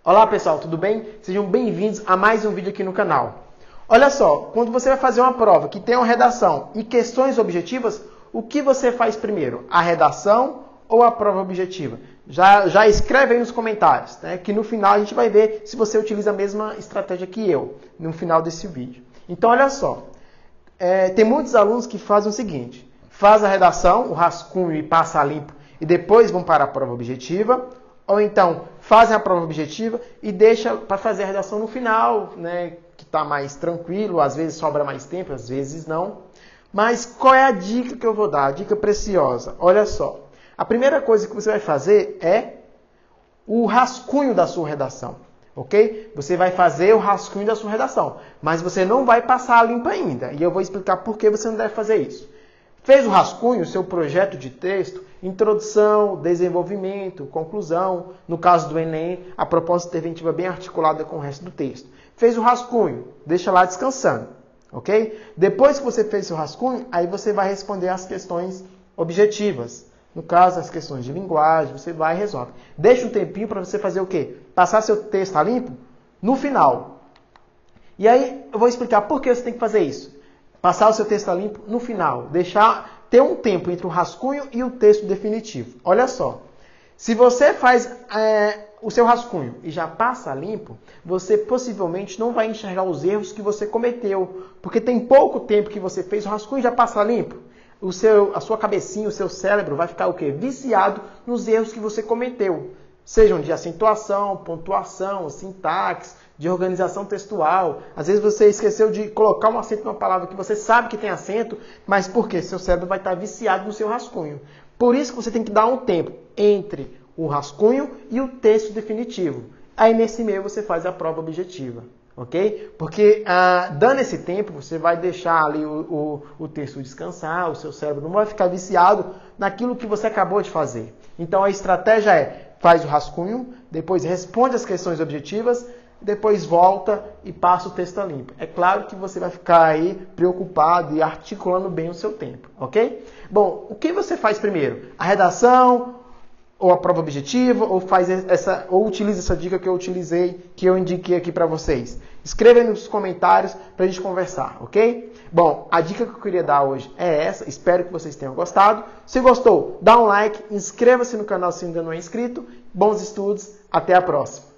Olá pessoal, tudo bem? Sejam bem-vindos a mais um vídeo aqui no canal. Olha só, quando você vai fazer uma prova que tem uma redação e questões objetivas, o que você faz primeiro? A redação ou a prova objetiva? Já escreve aí nos comentários, né? Que no final a gente vai ver se você utiliza a mesma estratégia que eu, no final desse vídeo. Então olha só, tem muitos alunos que fazem o seguinte, faz a redação, o rascunho e passa a limpo e depois vão para a prova objetiva, ou então fazem a prova objetiva e deixa para fazer a redação no final, né, que está mais tranquilo, às vezes sobra mais tempo, às vezes não. Mas qual é a dica que eu vou dar? A dica preciosa. Olha só, a primeira coisa que você vai fazer é o rascunho da sua redação, ok? Você vai fazer o rascunho da sua redação, mas você não vai passar a limpo ainda. E eu vou explicar por que você não deve fazer isso. Fez o rascunho, o seu projeto de texto, introdução, desenvolvimento, conclusão. No caso do Enem, a proposta interventiva bem articulada com o resto do texto. Fez o rascunho, deixa lá descansando, ok? Depois que você fez o rascunho, aí você vai responder as questões objetivas. No caso, as questões de linguagem, você vai e resolve. Deixa um tempinho para você fazer o quê? Passar seu texto a limpo no final. E aí, eu vou explicar por que você tem que fazer isso. Passar o seu texto a limpo no final. Ter um tempo entre o rascunho e o texto definitivo. Olha só. Se você faz o seu rascunho e já passa a limpo, você possivelmente não vai enxergar os erros que você cometeu. Porque tem pouco tempo que você fez o rascunho e já passa a limpo. A sua cabecinha, o seu cérebro vai ficar o quê? Viciado nos erros que você cometeu. Sejam de acentuação, pontuação, sintaxe, de organização textual. Às vezes você esqueceu de colocar um acento numa palavra que você sabe que tem acento, mas por quê? Seu cérebro vai estar viciado no seu rascunho. Por isso que você tem que dar um tempo entre o rascunho e o texto definitivo. Aí nesse meio você faz a prova objetiva, ok? Porque dando esse tempo, você vai deixar ali o texto descansar, o seu cérebro não vai ficar viciado naquilo que você acabou de fazer. Então a estratégia é, faz o rascunho, depois responde as questões objetivas, depois volta e passa o texto a limpo. É claro que você vai ficar aí preocupado e articulando bem o seu tempo, ok? Bom, o que você faz primeiro? A redação ou a prova objetiva ou utiliza essa dica que eu indiquei aqui para vocês? Escreva aí nos comentários para a gente conversar, ok? Bom, a dica que eu queria dar hoje é essa. Espero que vocês tenham gostado. Se gostou, dá um like, inscreva-se no canal se ainda não é inscrito. Bons estudos, até a próxima.